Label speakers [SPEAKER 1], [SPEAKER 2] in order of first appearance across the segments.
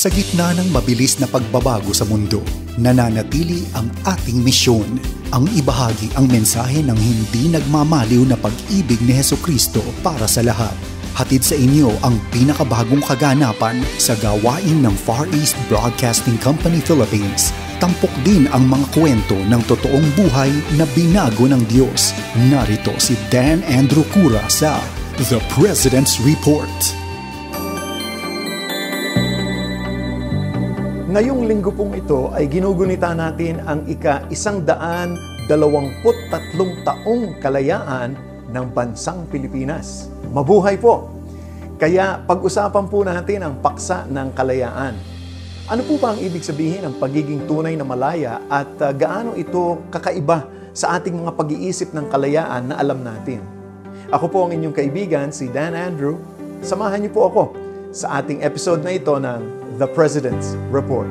[SPEAKER 1] Sa gitna ng mabilis na pagbabago sa mundo, nananatili ang ating misyon, ang ibahagi ang mensahe ng hindi nagmamaliw na pag-ibig ni Hesukristo para sa lahat. Hatid sa inyo ang pinakabagong kaganapan sa gawain ng Far East Broadcasting Company Philippines. Tampok din ang mga kwento ng totoong buhay na binago ng Diyos. Narito si Dan Andrew Cura sa The President's Report.
[SPEAKER 2] Ngayong linggo pong ito ay ginugunita natin ang ika-123 taong kalayaan ng bansang Pilipinas. Mabuhay po! Kaya pag-usapan po natin ang paksa ng kalayaan. Ano po ba ang ibig sabihin ng pagiging tunay na malaya at gaano ito kakaiba sa ating mga pag-iisip ng kalayaan na alam natin? Ako po ang inyong kaibigan, si Dan Andrew. Samahan niyo po ako sa ating episode na ito ng The President's Report.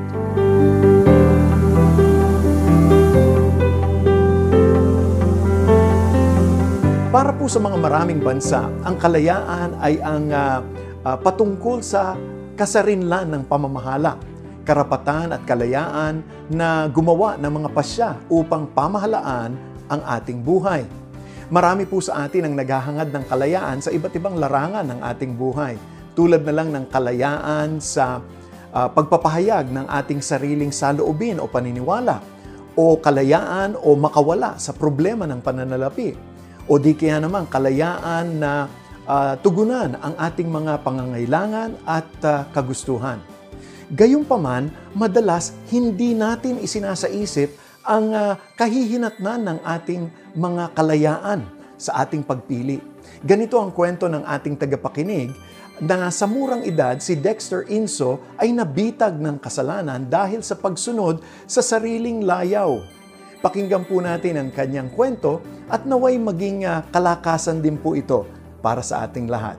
[SPEAKER 2] Para po sa mga maraming bansa, ang kalayaan ay ang patungkol sa kasarinlan ng pamamahala, karapatan at kalayaan na gumawa ng mga pasya upang pamahalaan ang ating buhay. Marami po sa atin ang naghahangad ng kalayaan sa iba't ibang larangan ng ating buhay, tulad na lang ng kalayaan sa pagpapahayag ng ating sariling saloobin o paniniwala, o kalayaan o makawala sa problema ng pananalapi, o di kaya naman kalayaan na tugunan ang ating mga pangangailangan at kagustuhan. Gayunpaman, madalas hindi natin isinasaisip ang kahihinatnan ng ating mga kalayaan sa ating pagpili. Ganito ang kwento ng ating tagapakinig na sa murang edad si Dexter Inso ay nabitag ng kasalanan dahil sa pagsunod sa sariling layaw. Pakinggan po natin ang kanyang kwento at naway maging kalakasan din po ito para sa ating lahat.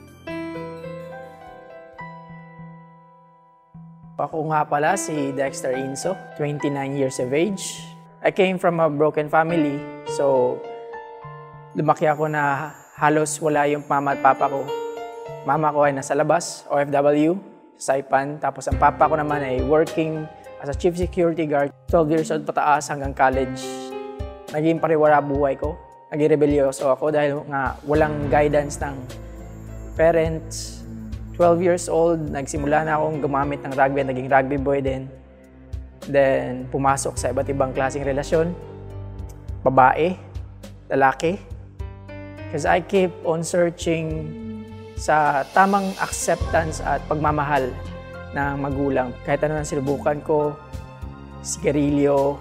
[SPEAKER 3] Ako nga pala si Dexter Inso, 29 years of age. I came from a broken family, so lumaki ako na halos wala yung mama at papa ko. Mama ko ay nasa labas, OFW, Saipan. Tapos ang papa ko naman ay working as a chief security guard. 12 years old pataas hanggang college. Naging pariwara buhay ko. Naging rebelyoso ako dahil nga walang guidance ng parents. 12 years old, nagsimula na akong gumamit ng rugby. Naging rugby boy din. Then pumasok sa iba't ibang klaseng relasyon. Babae, lalaki. Because I keep on searching sa tamang acceptance at pagmamahal ng magulang. Kahit ano nang sinubukan ko, sigarilyo,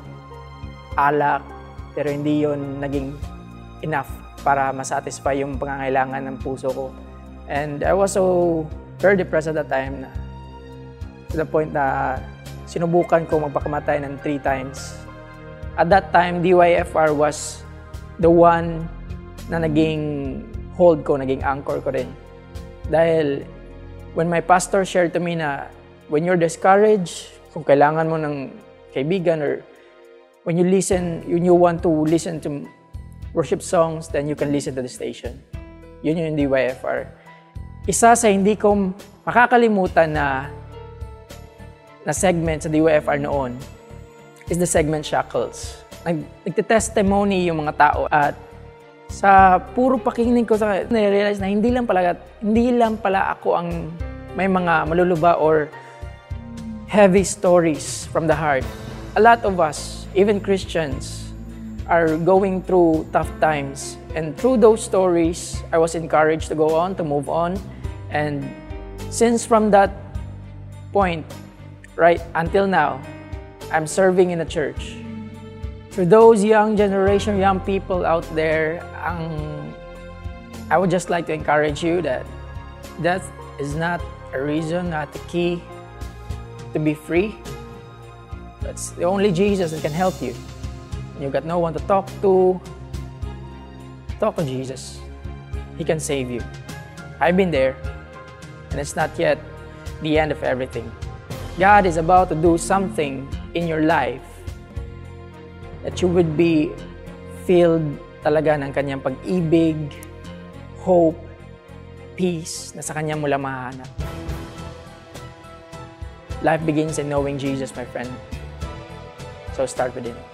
[SPEAKER 3] alak, pero hindi yon naging enough para masatisfy yung pangangailangan ng puso ko. And I was so very depressed at that time, to the point na sinubukan ko magpakamatay ng 3 times. At that time, DYFR was the one na naging hold ko, naging anchor ko rin. Dahil when my pastor shared to me na when you're discouraged, kung kailangan mo ng kaibigan or when you want to listen to worship songs, then you can listen to the station. Yun yung DYFR. Isa sa hindi ko makakalimutan na segment sa DYFR noon is the segment Shackles. Nagte-testimony yung mga tao at sa puro pakikinig ko sa na-realize na hindi lang pala ako ang may mga maluluba or heavy stories from the heart. A lot of us, even Christians, are going through tough times. And through those stories, I was encouraged to go on, to move on. And since from that point, right until now, I'm serving in a church. For those young generation, young people out there, I would just like to encourage you that death is not a reason, not the key to be free. That's the only Jesus that can help you. You got no one to talk to Jesus. He can save you. I've been there, and it's not yet the end of everything. God is about to do something in your life that you would be filled talaga ng kanyang pag-ibig, hope, peace na sa kanya mo lang mahanap. Life begins in knowing Jesus, my friend. So start with Him.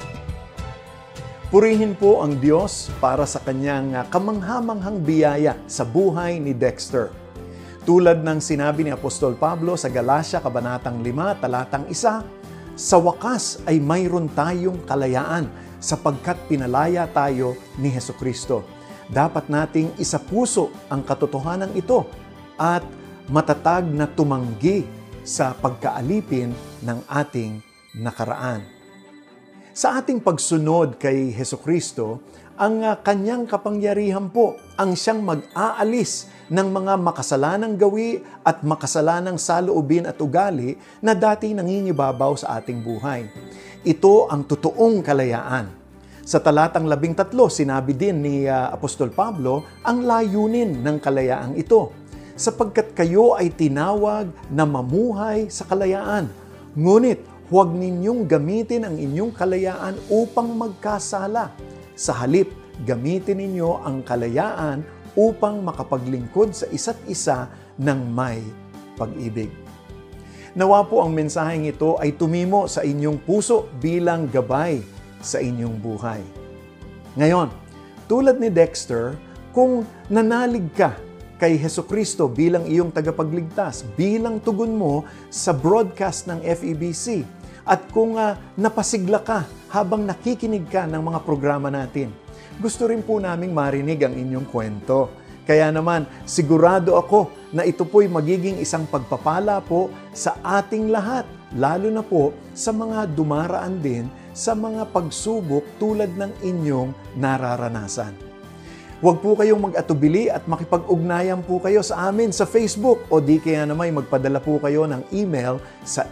[SPEAKER 2] Purihin po ang Diyos para sa kanyang kamanghamanghang biyaya sa buhay ni Dexter. Tulad ng sinabi ni Apostol Pablo sa Galacia, Kabanatang 5, Talatang 1, sa wakas ay mayroon tayong kalayaan sapagkat pinalaya tayo ni Hesukristo. Dapat nating isapuso ang katotohanan ito at matatag na tumanggi sa pagkaalipin ng ating nakaraan. Sa ating pagsunod kay Hesukristo, ang kanyang kapangyarihan po ang siyang mag-aalis ng mga makasalanang gawi at makasalanang saloobin at ugali na dati nangingibabaw sa ating buhay. Ito ang totoong kalayaan. Sa talatang 13, sinabi din ni Apostol Pablo ang layunin ng kalayaang ito. Sapagkat kayo ay tinawag na mamuhay sa kalayaan. Ngunit huwag ninyong gamitin ang inyong kalayaan upang magkasala. Sa halip, gamitin ninyo ang kalayaan upang makapaglingkod sa isa't isa ng may pag-ibig. Nawa po ang mensaheng ito ay tumimo sa inyong puso bilang gabay sa inyong buhay. Ngayon, tulad ni Dexter, kung nanalig ka kay Hesukristo bilang iyong tagapagligtas, bilang tugon mo sa broadcast ng FEBC, at kung napasigla ka habang nakikinig ka ng mga programa natin, gusto rin po naming marinig ang inyong kwento. Kaya naman, sigurado ako na ito po'y magiging isang pagpapala po sa ating lahat, lalo na po sa mga dumaraan din sa mga pagsubok tulad ng inyong nararanasan. Huwag po kayong mag-atubili at makipag-ugnayan po kayo sa amin sa Facebook o di kaya naman magpadala po kayo ng email sa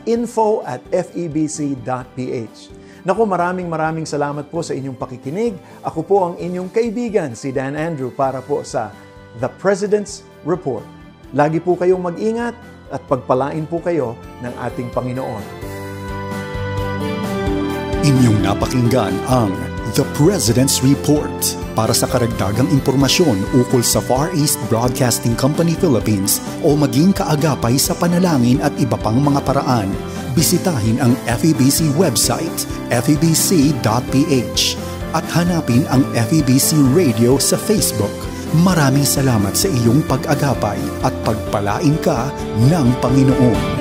[SPEAKER 2] info@febc.ph. Naku, maraming salamat po sa inyong pakikinig. Ako po ang inyong kaibigan, si Dan Andrew, para po sa The President's Report. Lagi po kayong mag-ingat at pagpalain po kayo ng ating Panginoon.
[SPEAKER 1] Inyong napakinggan ang The President's Report. Para sa karagdagang impormasyon ukol sa Far East Broadcasting Company Philippines o maging kaagapay sa panalangin at iba pang mga paraan, bisitahin ang FEBC website, febc.ph, at hanapin ang FEBC Radio sa Facebook. Maraming salamat sa iyong pag-agapay at pagpalain ka ng Panginoon.